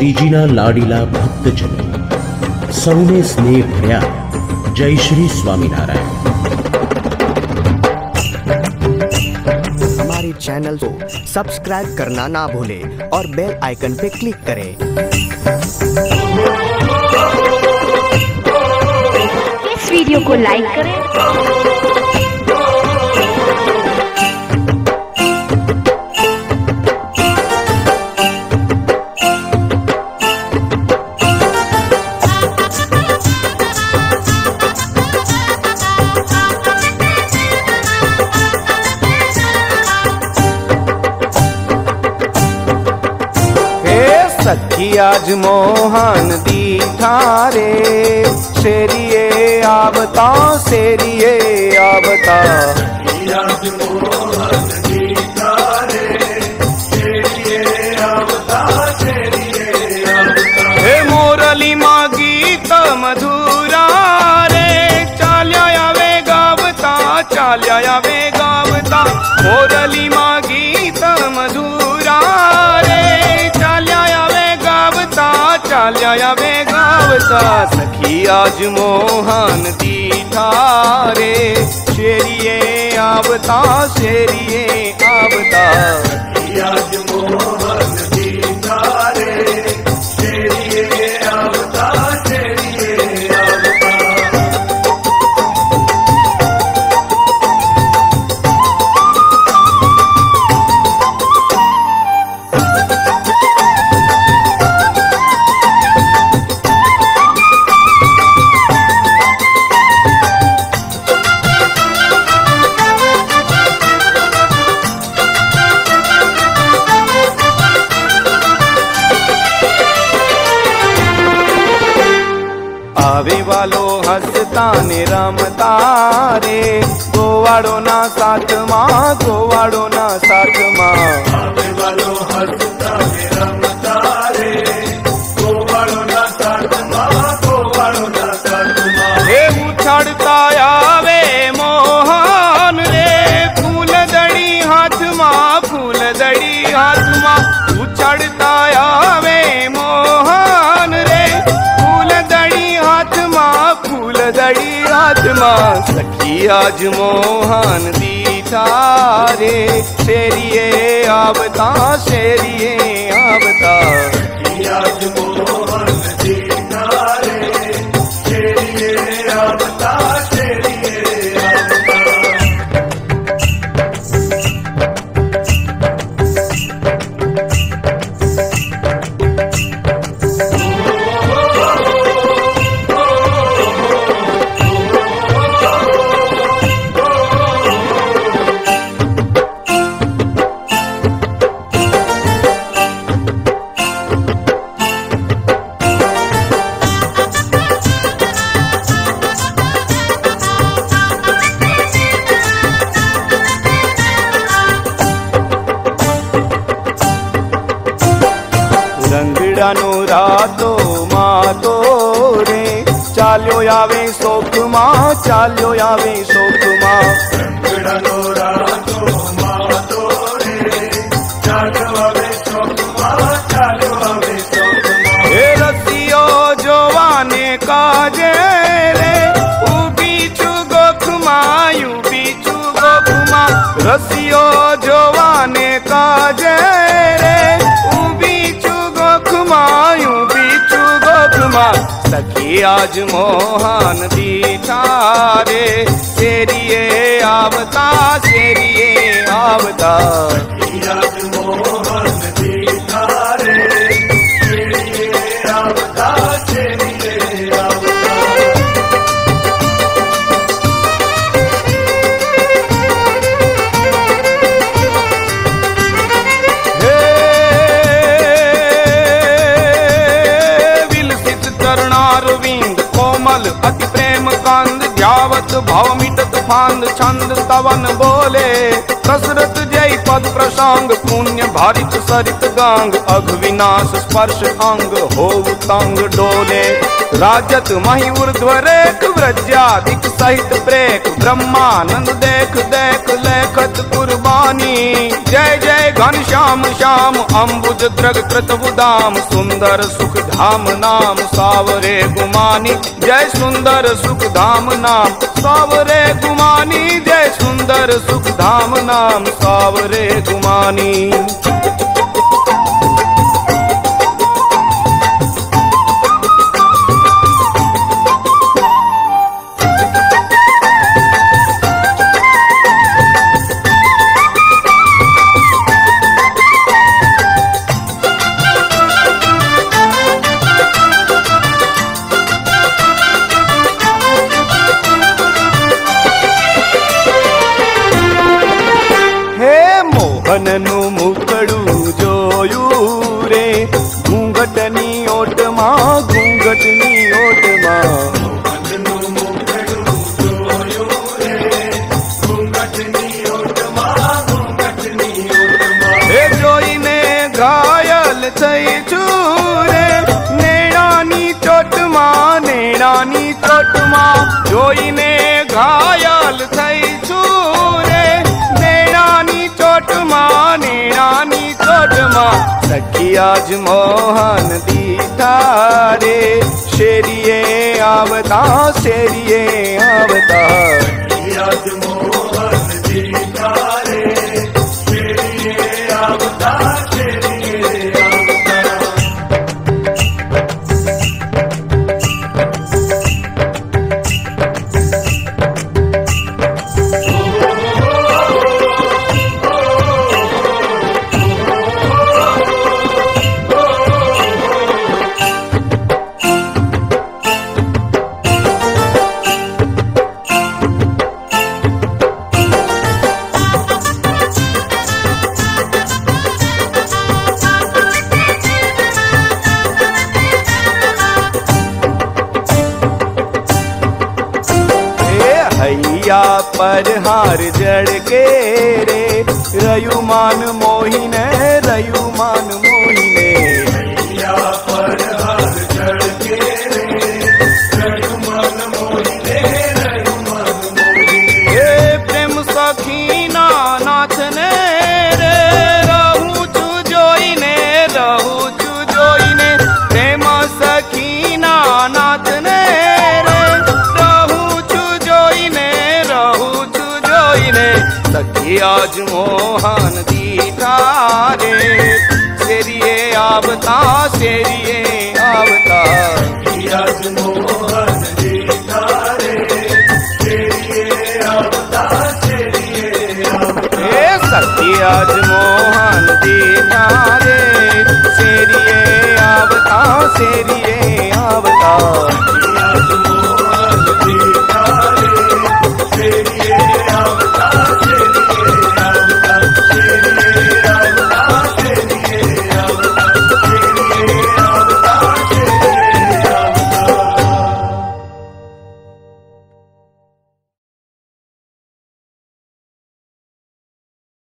श्रीजीना लाडीला भक्तजनो सौने स्नेह भर्या जय श्री स्वामीनारायण। हमारे चैनल को सब्सक्राइब करना ना भूलें और बेल आइकन पे क्लिक करें। इस वीडियो को लाइक करें। सखी आज मोहन दीठा रे, शेरिए आवता शेरिए आवता। सखी आज मोहन दीठा रे, शेरिए आवता शेरिए आवता। हे मोरली माँ गीत मधुरा रे, चाल्या आवे गावता चाल्या आवे गावता। मोरली माँ गीत मधुरा रे, चाल्या वे गावता। सखी आज मोहन दीठा रे, शेरिए आवता शेरिए आवता। सखी आज मोहन दीठा रे, शेरिए आवता शेरिए आवता। आवे वालो हंसता ने रमता रे, गोवाड़ो ना साथ माँ गोवाड़ो ना साथ माँ। आवे वालो हंसता ने रमता रे, गोवाड़ो ना साथ माँ गोवाड़ो ना साथ माँ। हे उछड़ता आवे मोहन रे, फूल दड़ी हाथ माँ फूल दड़ी हाथ माँ। उछड़ता आवे मोहन रे, फूल दड़ी आत्मा। सखी आज मोहन दीठा रे, शेरिए आवता शेरिए आवता। सखी आज मोहन दीठा रे, शेरिए आवता शेरिए आवता। रंगड़ानो रातो मातो रे, चाल्यो आवे सोख माँ चाल्यो आवे सोख माँ। रंगड़ानो रातो मातो रे, चाल्यो आवे सोख माँ चाल्यो आवे सोख माँ। हे रसियो जोवाने काजे रे, बीचू गोख माँ यू बीचू गोख माँ। रसियो जोवाने काजे रे, सखी आज मोहन दीठा रे, शेरिए आवता शेरिए आवता। सखी आज मोहन दीठा रे, शेरिए आवता शेरिए आवता। कोमल अति प्रेम कांद, ध्यावत भाव मिटत फांद। छंद तवन बोले कसरत जय पद प्रसंग, पुण्य भारित सरित गांग। अघ विनाश स्पर्श अंग, हो तंग डोले। राजत मही ऊर्ध्व रेख, व्रजादिक सहित प्रेक। ब्रह्मानंद देख देख लेखत कुर्बानी, जय जय घनश्याम श्याम अम्बुज द्रग कृतबुदाम सुंदर सुख धाम नाम सावरे गुमानी जय सुंदर सुख धाम नाम सावरे गुमानी जय सुंदर सुख धाम नाम सावरे गुमानी। મોહનનું મુખડું જોયું રે ઘૂંઘટની ઓટમાં ઘૂંઘટની ઓટમાં મોહનનું મુખડું જોયું રે ઘૂંઘટની ઓટમાં ઘૂંઘટની ઓટમાં હે જોઈને ઘાયલ થઈ છું રે નેણાની ચોટમાં જોઈને ઘાયલ થઈ છું રે चोटमा सखी आज मोहन दीठा रे शेरिये आवता शेरिये आवता सखी आज मोहन दीठा रे शेरिये आवता शेरिये आवता। हैया पर हार जड़ के रे रयुमान मोहिने रयुमान मोहिने हैया पर हार जड़ के रे रयुमान मोहिने रयुमान मोहिने हे प्रेम सखीना नाथ ने रे रहू छु जोईने प्रेम सखीना नाथ ने सखी आज मोहन दीठा रे शेरिये आवता शेरिये आवता सखी आज मोहन दीठा रे शेरिये आवता शेरिये आवता सखी आज मोहन दीठा रे शेरिये आवता शेरिये